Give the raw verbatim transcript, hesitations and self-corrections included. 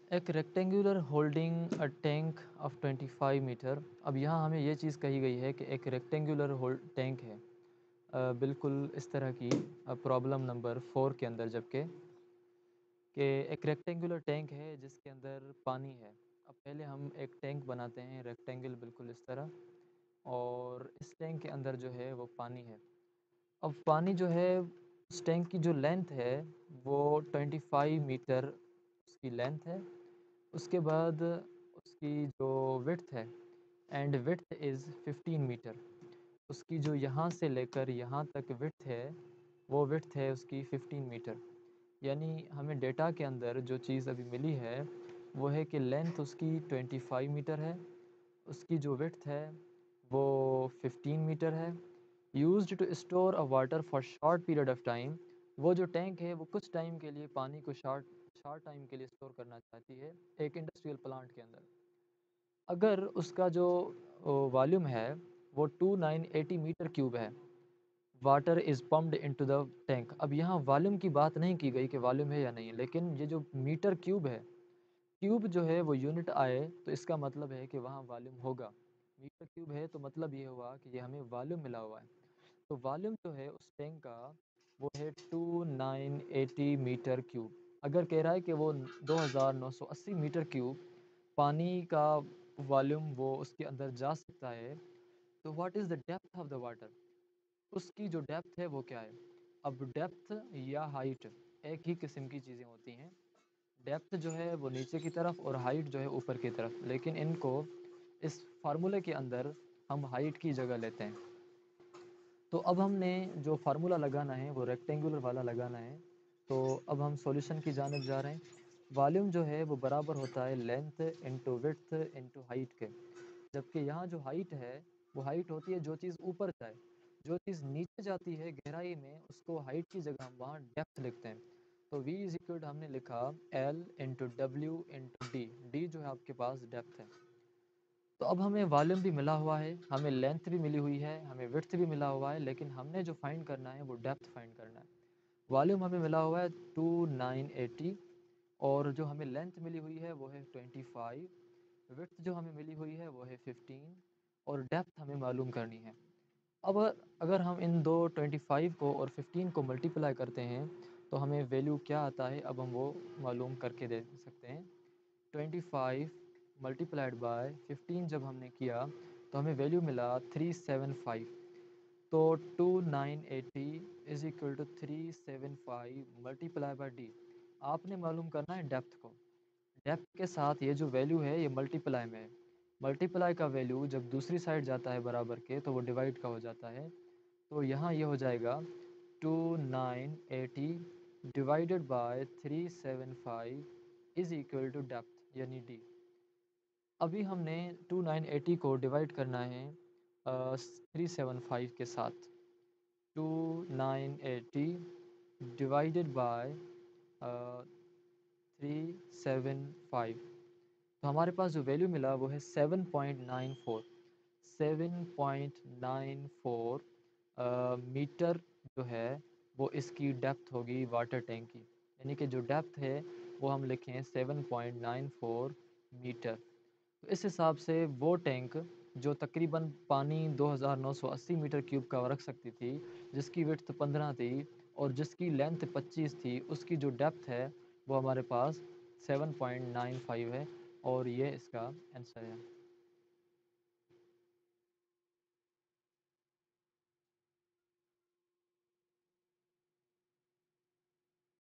ایک rectangular holding a tank of twenty five metre. اب یہاں ہمیں یہ چیز کہی گئی ہے کہ ایک ریکٹینگولر ہولڈ ٹینک ہے، آ، بالکل اس طرح کی پرابلم نمبر فور کے اندر، جبکہ کہ ایک ریکٹینگولر ٹینک ہے جس کے اندر پانی ہے. اب پہلے ہم ایک ٹینک بناتے ہیں ریکٹینگل بالکل اس طرح، اور اس ٹینک کے اندر جو ہے وہ پانی ہے. اب پانی جو ہے، اس ٹینک کی جو لینتھ ہے وہ ٹوینٹی فائیو میٹر اس کی لینتھ ہے. اس کے بعد اس کی جو وڈتھ ہے، and width is fifteen metre. اس کی جو یہاں سے لے کر یہاں تک وڈتھ ہے، وہ وڈتھ ہے اس کی ففٹین میٹر. یعنی ہمیں ڈیٹا کے اندر جو چیز ابھی ملی ہے وہ ہے کہ لینتھ اس کی ٹوینٹی فائیو میٹر ہے، اس کی جو وڈتھ ہے وہ ففٹین میٹر ہے. Used to store a water for short period of time. وہ جو ٹینک ہے وہ کچھ ٹائم کے لیے پانی کو شارٹ شارٹ ٹائم کے لیے اسٹور کرنا چاہتی ہے ایک انڈسٹریل پلانٹ کے اندر. اگر اس کا جو والیوم ہے وہ two nine eighty metre cube ہے، water is pumped into the tank. اب یہاں والیوم کی بات نہیں کی گئی کہ والیوم ہے یا نہیں، لیکن یہ جو میٹر کیوب ہے، کیوب جو ہے وہ یونٹ آئے تو اس کا مطلب ہے کہ وہاں والیوم ہوگا. میٹر کیوب ہے تو مطلب یہ ہوا کہ یہ ہمیں والیوم ملا ہوا ہے. تو والیوم جو ہے اس ٹینک کا وہ ہے two nine eighty metre cube. اگر کہہ رہا ہے کہ وہ دو ہزار نو سو اسی میٹر کیوب پانی کا والیوم وہ اس کے اندر جا سکتا ہے، تو what is the depth of the water? اس کی جو ڈیپتھ ہے وہ کیا ہے؟ اب ڈیپتھ یا ہائٹ ایک ہی قسم کی چیزیں ہوتی ہیں. ڈیپتھ جو ہے وہ نیچے کی طرف اور ہائٹ جو ہے اوپر کی طرف، لیکن ان کو اس فارمولے کے اندر ہم ہائٹ کی جگہ لیتے ہیں. تو اب ہم نے جو فارمولہ لگانا ہے وہ ریکٹینگولر والا لگانا ہے. تو اب ہم سولوشن کی جانب جا رہے ہیں. والیوم جو ہے وہ برابر ہوتا ہے length into width into height کے، جبکہ یہاں جو ہائٹ ہے وہ ہائٹ ہوتی ہے جو چیز اوپر جائے. جو چیز نیچے جاتی ہے گہرائی میں اس کو ہائٹ کی جگہ ہم وہاں ڈیپتھ لکھتے ہیں. تو وی از اکول ہم نے لکھا L into W into D. D جو ہے آپ کے پاس ڈیپتھ ہے. تو اب ہمیں والیوم بھی ملا ہوا ہے، ہمیں لینتھ بھی ملی ہوئی ہے، ہمیں وڈتھ بھی ملا ہوا ہے، لیکن ہم نے جو فائنڈ کرنا ہے وہ ڈیپتھ فائنڈ کرنا ہے. والیوم ہمیں ملا ہوا ہے ٹو نائن ایٹی، اور جو ہمیں لینتھ ملی ہوئی ہے وہ ہے ٹوینٹی فائیو. وڈتھ جو ہمیں ملی ہوئی ہے وہ ہے ففٹین، اور ڈیپتھ ہمیں معلوم کرنی ہے. اب اگر ہم ان دو ٹوینٹی فائیو کو اور ففٹین کو ملٹیپلائی کرتے ہیں تو ہمیں ویلیو کیا آتا ہے، اب ہم وہ معلوم کر کے دے سکتے ہیں. Twenty five multiplied by fifteen جب ہم نے کیا تو ہمیں ویلیو ملا تھری سیون فائیو. تو two nine eighty is equal two three seven five multiply by D. آپ نے معلوم کرنا ہے ڈیپتھ کو. ڈیپتھ کے ساتھ یہ جو ویلیو ہے یہ ملٹیپلائی میں ہے. ملٹیپلائی کا ویلیو جب دوسری سائڈ جاتا ہے برابر کے تو وہ ڈیوائڈ کا ہو جاتا ہے. تو یہاں یہ ہو جائے گا two nine eighty divided by three seven five is equal to depth یعنی ڈی. ابھی ہم نے ٹو نائن ایٹی کو ڈیوائڈ کرنا ہے تھری سیون فائیو کے ساتھ. Two nine eighty divided by three seven five, تو ہمارے پاس جو ویلیو ملا وہ ہے seven point nine four. Seven point nine four metre جو ہے وہ اس کی ڈیپتھ ہوگی واٹر ٹینک کی. یعنی کہ جو ڈیپتھ ہے وہ ہم لکھیں seven point nine four metre. تو اس حساب سے وہ ٹینک جو تقریباً پانی دو ہزار نو سو اسی میٹر کیوب کا رکھ سکتی تھی، جس کی وڈتھ پندرہ تھی اور جس کی لینتھ پچیس تھی، اس کی جو ڈیپتھ ہے وہ ہمارے پاس سیون پوائنٹ نائن فائیو ہے، اور یہ اس کا آنسر ہے.